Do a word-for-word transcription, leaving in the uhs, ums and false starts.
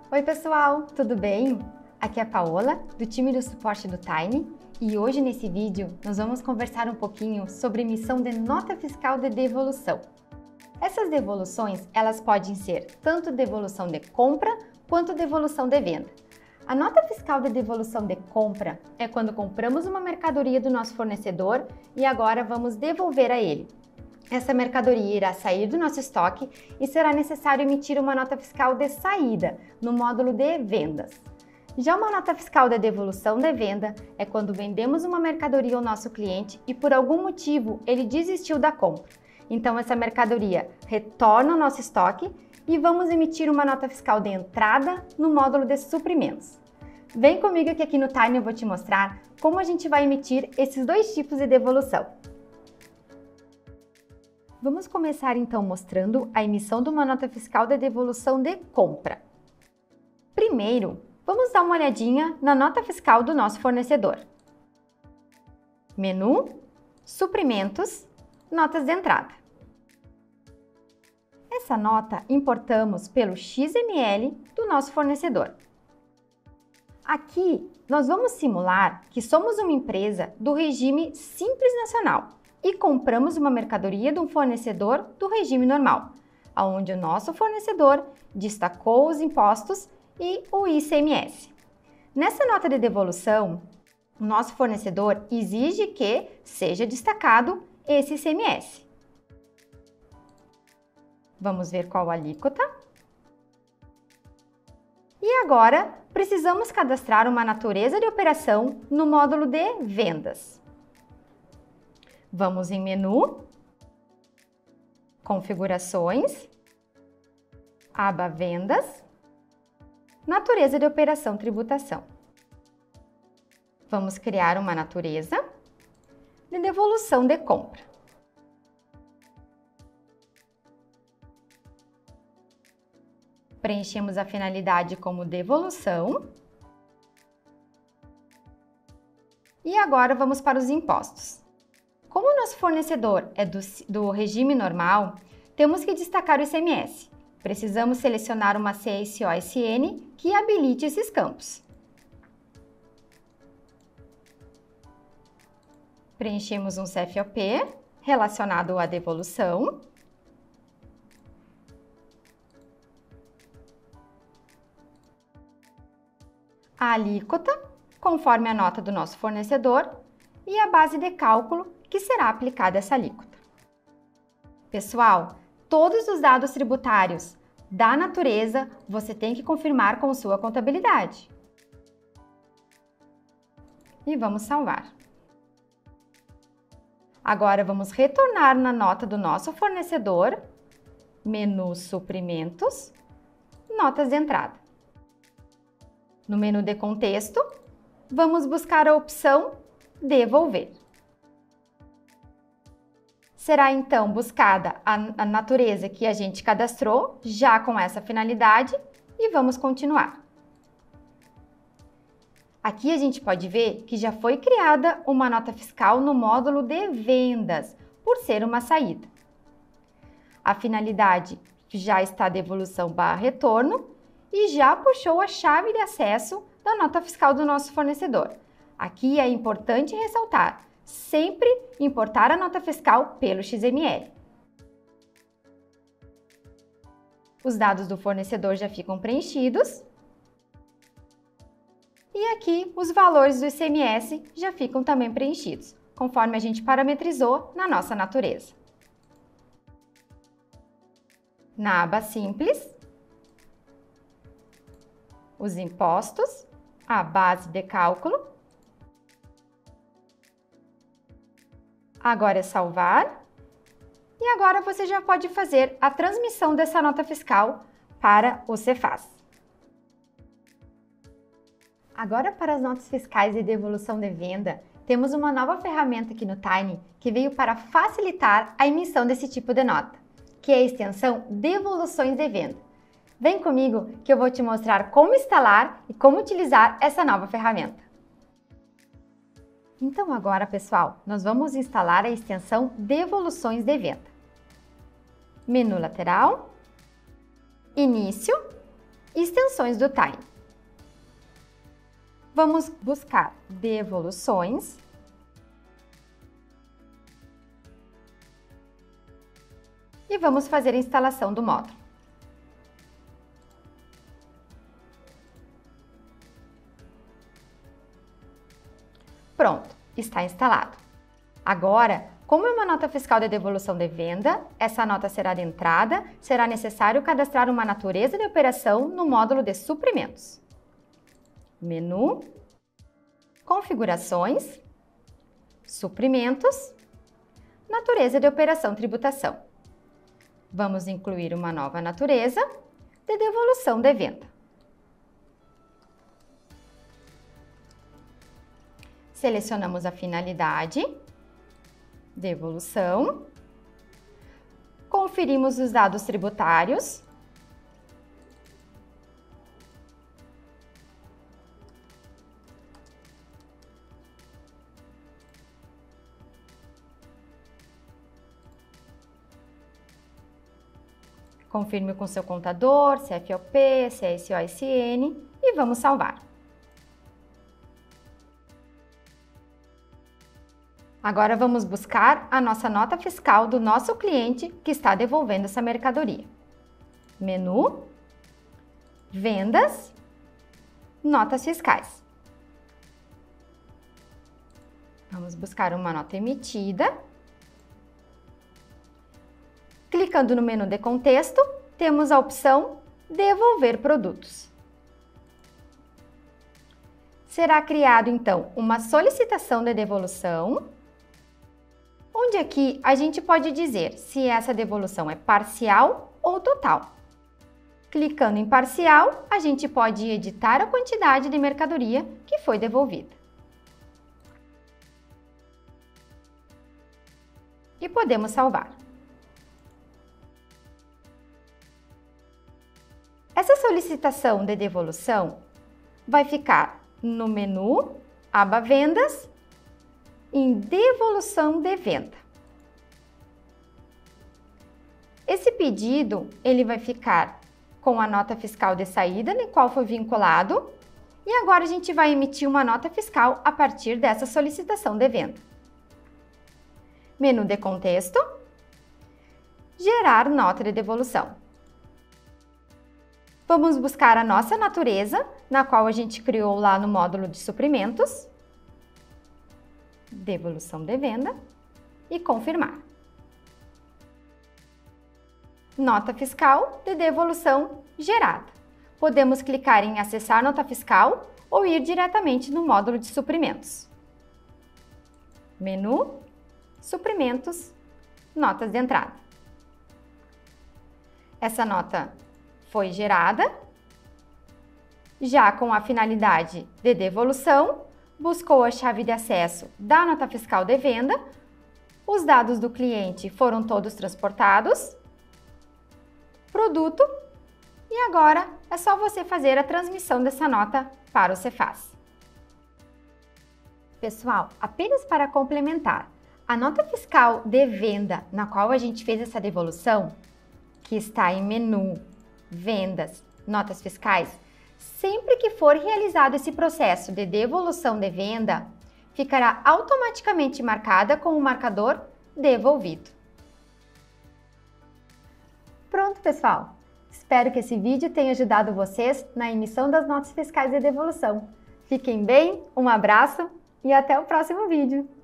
Oi pessoal, tudo bem? Aqui é a Paola, do time do suporte do Tiny, e hoje nesse vídeo nós vamos conversar um pouquinho sobre emissão de nota fiscal de devolução. Essas devoluções, elas podem ser tanto devolução de compra quanto devolução de venda. A nota fiscal de devolução de compra é quando compramos uma mercadoria do nosso fornecedor e agora vamos devolver a ele. Essa mercadoria irá sair do nosso estoque e será necessário emitir uma nota fiscal de saída no módulo de vendas. Já uma nota fiscal de devolução de venda é quando vendemos uma mercadoria ao nosso cliente e por algum motivo ele desistiu da compra. Então essa mercadoria retorna ao nosso estoque e vamos emitir uma nota fiscal de entrada no módulo de suprimentos. Vem comigo que aqui no Tiny eu vou te mostrar como a gente vai emitir esses dois tipos de devolução. Vamos começar então mostrando a emissão de uma nota fiscal de devolução de compra. Primeiro, vamos dar uma olhadinha na nota fiscal do nosso fornecedor. Menu, suprimentos, notas de entrada. Essa nota importamos pelo X M L do nosso fornecedor. Aqui, nós vamos simular que somos uma empresa do regime Simples Nacional e compramos uma mercadoria de um fornecedor do regime normal, onde o nosso fornecedor destacou os impostos e o I C M S. Nessa nota de devolução, o nosso fornecedor exige que seja destacado esse I C M S. Vamos ver qual a alíquota. E agora, precisamos cadastrar uma natureza de operação no módulo de vendas. Vamos em Menu, Configurações, aba Vendas, Natureza de operação Tributação. Vamos criar uma natureza de devolução de compra. Preenchemos a finalidade como devolução. E agora vamos para os impostos. Como o nosso fornecedor é do, do regime normal, temos que destacar o I C M S. Precisamos selecionar uma C S O S N que habilite esses campos. Preenchemos um C F O P relacionado à devolução. A alíquota, conforme a nota do nosso fornecedor, e a base de cálculo que será aplicada essa alíquota. Pessoal, todos os dados tributários da natureza você tem que confirmar com sua contabilidade. E vamos salvar. Agora vamos retornar na nota do nosso fornecedor, menu suprimentos, notas de entrada. No menu de contexto, vamos buscar a opção devolver. Será então buscada a, a natureza que a gente cadastrou, já com essa finalidade, e vamos continuar. Aqui a gente pode ver que já foi criada uma nota fiscal no módulo de vendas, por ser uma saída. A finalidade já está devolução barra retorno e já puxou a chave de acesso da nota fiscal do nosso fornecedor. Aqui é importante ressaltar, sempre importar a nota fiscal pelo X M L. Os dados do fornecedor já ficam preenchidos. E aqui os valores do I C M S já ficam também preenchidos, conforme a gente parametrizou na nossa natureza. Na aba Simples, os impostos, a base de cálculo. Agora é salvar. E agora você já pode fazer a transmissão dessa nota fiscal para o Cefaz. Agora, para as notas fiscais de devolução de venda, temos uma nova ferramenta aqui no Tiny que veio para facilitar a emissão desse tipo de nota, que é a extensão Devoluções de Venda. Vem comigo que eu vou te mostrar como instalar e como utilizar essa nova ferramenta. Então agora, pessoal, nós vamos instalar a extensão Devoluções de Venda. Menu lateral, Início extensões do Tiny. Vamos buscar devoluções. E vamos fazer a instalação do módulo. Pronto, está instalado. Agora, como é uma nota fiscal de devolução de venda, essa nota será de entrada, será necessário cadastrar uma natureza de operação no módulo de suprimentos. Menu, configurações, suprimentos, natureza de operação tributação. Vamos incluir uma nova natureza de devolução de venda. Selecionamos a finalidade, devolução, conferimos os dados tributários, confirme com seu contador, C F O P, C S O S N e vamos salvar. Agora vamos buscar a nossa nota fiscal do nosso cliente que está devolvendo essa mercadoria. Menu, vendas, notas fiscais. Vamos buscar uma nota emitida. Clicando no menu de contexto, temos a opção Devolver produtos. Será criado, então, uma solicitação de devolução, onde aqui a gente pode dizer se essa devolução é parcial ou total. Clicando em parcial, a gente pode editar a quantidade de mercadoria que foi devolvida. E podemos salvar. Essa solicitação de devolução vai ficar no menu, aba Vendas, em Devolução de Venda. Esse pedido ele vai ficar com a nota fiscal de saída, na qual foi vinculado, e agora a gente vai emitir uma nota fiscal a partir dessa solicitação de venda. Menu de contexto, Gerar nota de devolução. Vamos buscar a nossa natureza, na qual a gente criou lá no módulo de suprimentos, devolução de venda e confirmar. Nota fiscal de devolução gerada. Podemos clicar em acessar nota fiscal ou ir diretamente no módulo de suprimentos. Menu, suprimentos, notas de entrada. Essa nota foi gerada, já com a finalidade de devolução, buscou a chave de acesso da nota fiscal de venda, os dados do cliente foram todos transportados, produto, e agora é só você fazer a transmissão dessa nota para o Cefaz. Pessoal, apenas para complementar, a nota fiscal de venda na qual a gente fez essa devolução, que está em menu, vendas, notas fiscais, sempre que for realizado esse processo de devolução de venda, ficará automaticamente marcada com o marcador devolvido. Pronto, pessoal! Espero que esse vídeo tenha ajudado vocês na emissão das notas fiscais de devolução. Fiquem bem, um abraço e até o próximo vídeo!